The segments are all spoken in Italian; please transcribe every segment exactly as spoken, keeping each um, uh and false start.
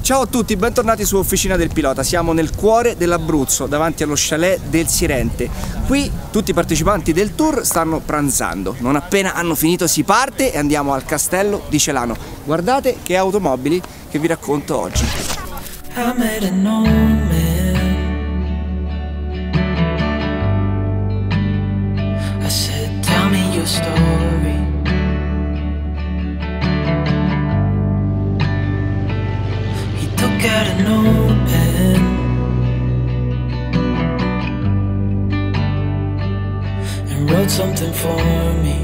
Ciao a tutti, bentornati su Officina del Pilota. Siamo nel cuore dell'Abruzzo, davanti allo chalet del Sirente. Qui tutti i partecipanti del tour stanno pranzando. Non appena hanno finito si parte e andiamo al castello di Celano. Guardate che automobili che vi racconto oggi. Got an open and wrote something for me.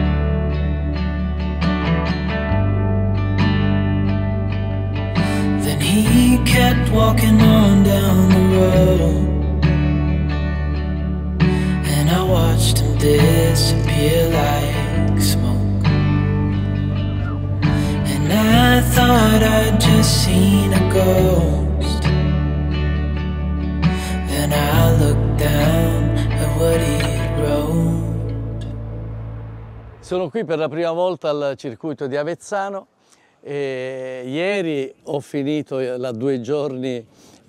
Then he kept walking on down the road, and I watched him disappear like smoke. And I thought I'd just seen a ghost. Then I looked down at what he wrote. Sono qui per la prima volta al circuito di Avezzano e ieri ho finito la due giorni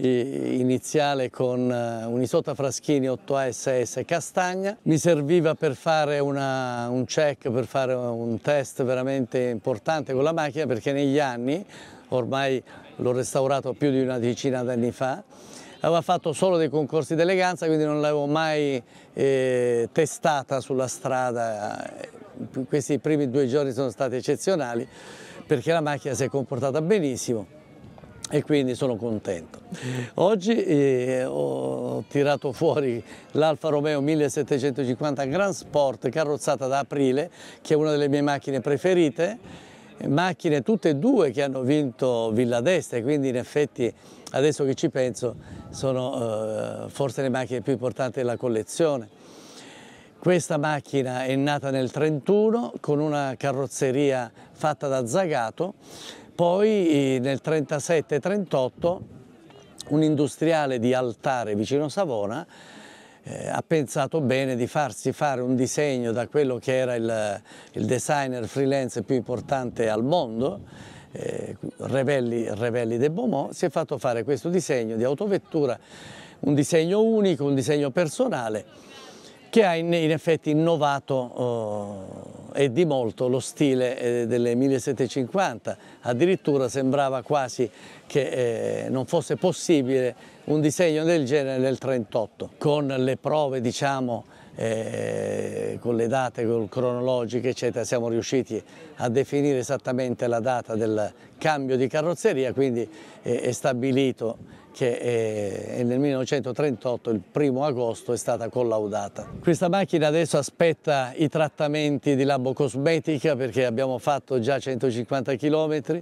iniziale con un Isotta Fraschini otto A S S Castagna. Mi serviva per fare una, un check, per fare un test veramente importante con la macchina, perché negli anni, ormai l'ho restaurato più di una decina d'anni fa, aveva fatto solo dei concorsi d'eleganza, quindi non l'avevo mai eh, testata sulla strada. Questi primi due giorni sono stati eccezionali perché la macchina si è comportata benissimo e quindi sono contento. Oggi eh, ho tirato fuori l'Alfa Romeo millesettecentocinquanta Grand Sport carrozzata da Aprile, che è una delle mie macchine preferite, macchine tutte e due che hanno vinto Villa d'Este, quindi in effetti adesso che ci penso sono eh, forse le macchine più importanti della collezione. Questa macchina è nata nel trentuno con una carrozzeria fatta da Zagato. Poi nel trentasette trentotto un industriale di Altare vicino Savona eh, ha pensato bene di farsi fare un disegno da quello che era il, il designer freelance più importante al mondo, eh, Revelli, Revelli de Beaumont. Si è fatto fare questo disegno di autovettura, un disegno unico, un disegno personale, che ha in, in effetti innovato oh, e di molto lo stile eh, delle millesettecentocinquanta. Addirittura sembrava quasi che eh, non fosse possibile un disegno del genere nel trentotto. Con le prove, diciamo, eh, con le date con cronologiche, eccetera, siamo riusciti a definire esattamente la data del cambio di carrozzeria, quindi eh, è stabilito che eh, nel millenovecentotrentotto, il primo agosto, è stata collaudata. Questa macchina adesso aspetta i trattamenti di Labocosmetica, perché abbiamo fatto già centocinquanta chilometri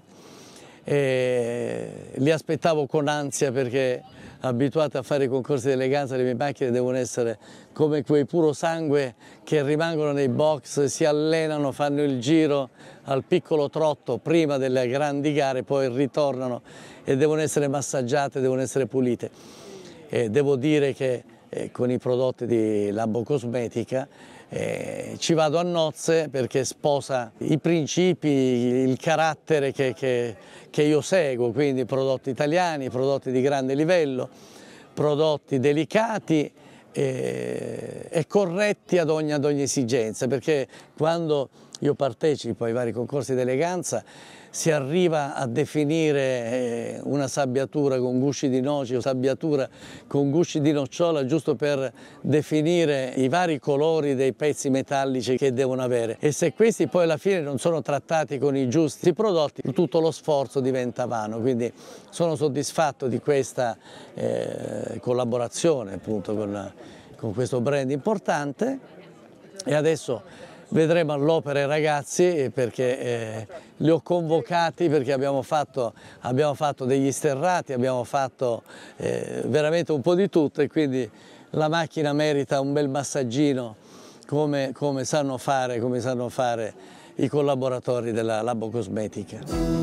e li aspettavo con ansia, perché abituato a fare i concorsi di eleganza le mie macchine devono essere come quei puro sangue che rimangono nei box, si allenano, fanno il giro al piccolo trotto prima delle grandi gare, poi ritornano e devono essere massaggiate, devono essere pulite. E devo dire che eh, con i prodotti di Labocosmetica eh, ci vado a nozze, perché sposa i principi, il carattere che, che, che io seguo, quindi prodotti italiani, prodotti di grande livello, prodotti delicati e, e corretti ad ogni, ad ogni esigenza, perché quando io partecipo ai vari concorsi di eleganza si arriva a definire una sabbiatura con gusci di noce o sabbiatura con gusci di nocciola, giusto per definire i vari colori dei pezzi metallici che devono avere, e se questi poi alla fine non sono trattati con i giusti prodotti, tutto lo sforzo diventa vano. Quindi sono soddisfatto di questa eh, collaborazione appunto con, con questo brand importante, e adesso vedremo all'opera i ragazzi, perché eh, li ho convocati, perché abbiamo fatto, abbiamo fatto degli sterrati, abbiamo fatto eh, veramente un po' di tutto, e quindi la macchina merita un bel massaggino come, come, sanno fare, come sanno fare i collaboratori della Labocosmetica.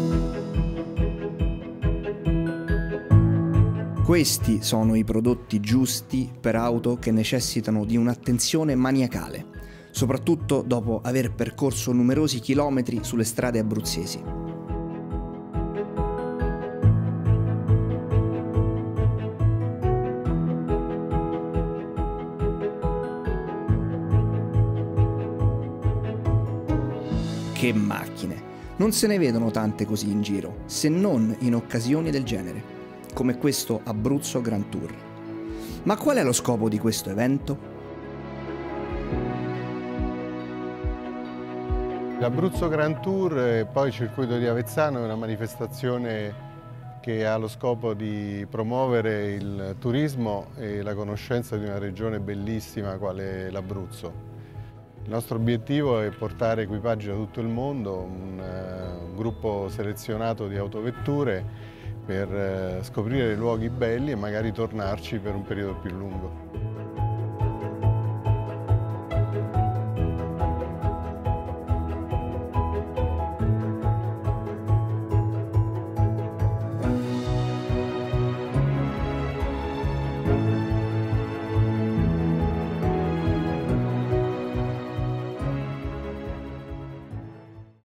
Questi sono i prodotti giusti per auto che necessitano di un'attenzione maniacale, soprattutto dopo aver percorso numerosi chilometri sulle strade abruzzesi. che macchine! Non se ne vedono tante così in giro, se non in occasioni del genere, come questo Abruzzo Grand Tour. Ma qual è lo scopo di questo evento? L'Abruzzo Grand Tour e poi il circuito di Avezzano è una manifestazione che ha lo scopo di promuovere il turismo e la conoscenza di una regione bellissima quale l'Abruzzo. Il nostro obiettivo è portare equipaggi da tutto il mondo, un, uh, un gruppo selezionato di autovetture per uh, scoprire luoghi belli e magari tornarci per un periodo più lungo.